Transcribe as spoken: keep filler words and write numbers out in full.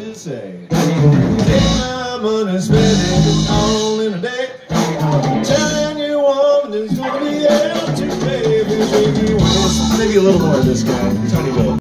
to say. Take my money, spend it all in a day. Telling you woman there's gonna be hell to pay. Maybe a little more of this guy, tiny bit.